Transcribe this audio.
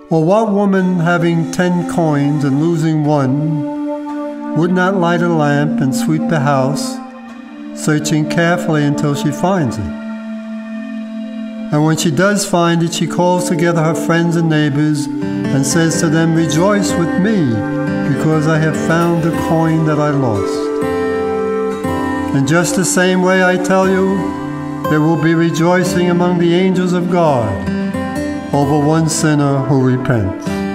Or what woman having 10 coins and losing one would not light a lamp and sweep the house, searching carefully until she finds it? And when she does find it, she calls together her friends and neighbors and says to them, "Rejoice with me, because I have found the coin that I lost." In just the same way, I tell you, there will be rejoicing among the angels of God over one sinner who repents.